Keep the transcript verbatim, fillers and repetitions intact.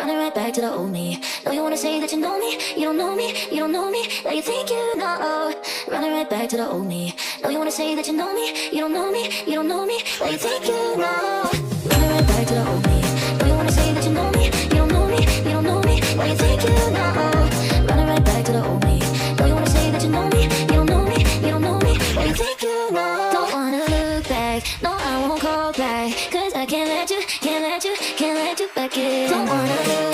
running right back to the old me. No, you wanna say that you know me, you don't know me, you don't know me, that you think you know. Running right back to the old me. No, you wanna say that you know me, you don't know me, you don't know me, that you think you know. Running right back to the old me. No, you wanna say that you know me, you don't know me, you don't know me, that you think you know. Running right back to the old me. No, you wanna say that you know me, you don't know me, you don't know me, that you think you know. Don't wanna look back, no, I won't call back, cause I can't let you, can't let you, can't let you back in. Don't wanna look